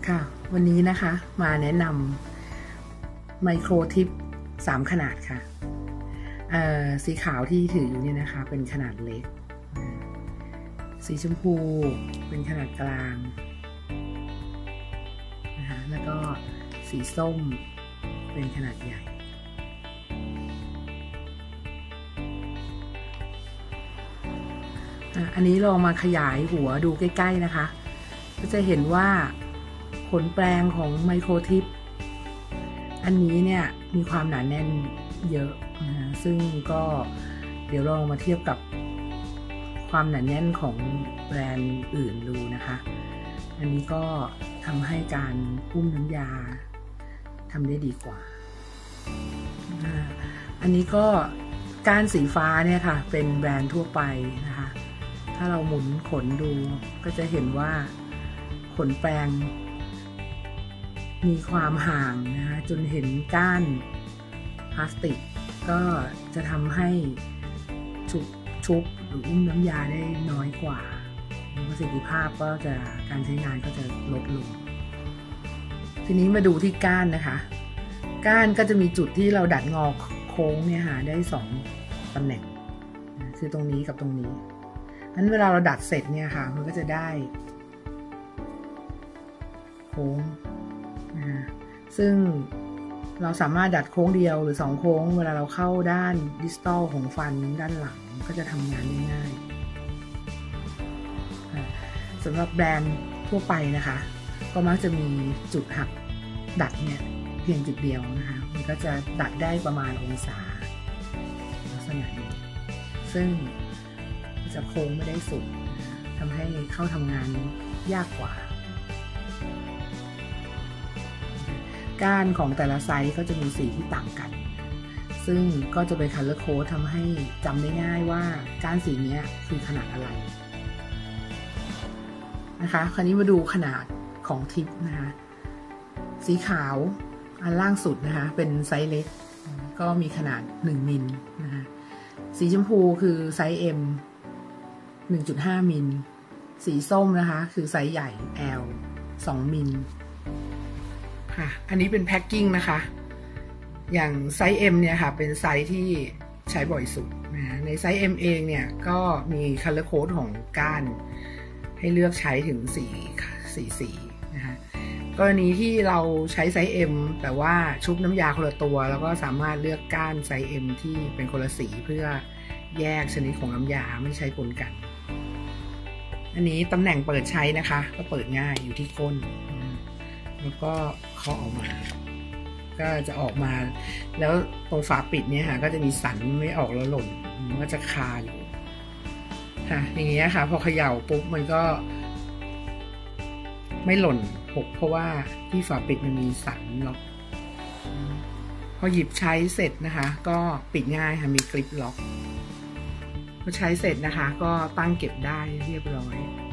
ค่ะวันนี้นะคะมาแนะนำไมโครทิป3ขนาดค่ะสีขาวที่ถืออยู่นี่นะคะเป็นขนาดเล็กสีชมพูเป็นขนาดกลางนะคะแล้วก็สีส้มเป็นขนาดใหญ่อันนี้ลองมาขยายหัวดูใกล้ๆนะคะก็จะเห็นว่าขนแปรงของไมโครทิปอันนี้เนี่ยมีความหนาแน่นเยอะนะซึ่งก็เดี๋ยวลองมาเทียบกับความหนาแน่นของแบรนด์อื่นดูนะคะอันนี้ก็ทำให้การอุ้มน้ำยาทำได้ดีกว่าอันนี้ก็ก้านสีฟ้าเนี่ยค่ะเป็นแบรนด์ทั่วไปนะคะถ้าเราหมุนขนดูก็จะเห็นว่าขนแปรงมีความห่างนะคะจนเห็นก้านพลาสติกก็จะทำให้ชุบหรืออุ้มน้ำยาได้น้อยกว่าประสิทธิภาพก็จะการใช้งานก็จะลดลงทีนี้มาดูที่ก้านนะคะก้านก็จะมีจุดที่เราดัดงอโค้งเนี่ยหาได้2ตำแหน่งคือตรงนี้กับตรงนี้นั้นเวลาเราดัดเสร็จเนี่ยค่ะมันก็จะได้โค้งซึ่งเราสามารถดัดโค้งเดียวหรือ2โค้งเวลาเราเข้าด้านดิจิตอลของฟันด้านหลังก็จะทำงานได้ง่ายสำหรับแบรนด์ทั่วไปนะคะก็มักจะมีจุดหักดัดเนี่ยเพียงจุดเดียวนะคะมันก็จะดัดได้ประมาณองศาลักษณะนี้ซึ่งจะโค้งไม่ได้สุดทำให้เข้าทำงานยากกว่าก้านของแต่ละไซส์ก็จะมีสีที่ต่างกันซึ่งก็จะไปคัลเลอร์โค้ดทำให้จำได้ง่ายว่าก้านสีนี้คือขนาดอะไรนะคะคราวนี้มาดูขนาดของทิปนะคะสีขาวอันล่างสุดนะคะเป็นไซส์เล็กก็มีขนาด1มิลนะคะสีชมพูคือไซส์ M 1.5 มิลสีส้มนะคะคือไซส์ใหญ่ L 2 มิลค่ะอันนี้เป็นแพ็คกิ้งนะคะอย่างไซส์ M เนี่ยค่ะเป็นไซส์ที่ใช้บ่อยสุดนะในไซส์ M เองเนี่ยก็มี color code ของก้านให้เลือกใช้ถึง4สีนะคะกรณีที่เราใช้ไซส์ M แต่ว่าชุบน้ำยาคนละตัวแล้วก็สามารถเลือกก้านไซส์ M ที่เป็นคนละสีเพื่อแยกชนิดของน้ำยาไม่ใช้ปนกันอันนี้ตำแหน่งเปิดใช้นะคะก็เปิดง่ายอยู่ที่ก้นแล้วก็เคาะออกมาก็จะออกมาแล้วตรงฝาปิดเนี่ยค่ะก็จะมีสันไม่ออกแล้วหล่นมันก็จะคาอยู่ค่ะอย่างเงี้ยค่ะพอเขย่าปุ๊บมันก็ไม่หล่นหกเพราะว่าที่ฝาปิดมันมีสันล็อกพอหยิบใช้เสร็จนะคะก็ปิดง่ายค่ะมีกริปล็อกพอใช้เสร็จนะคะก็ตั้งเก็บได้เรียบร้อย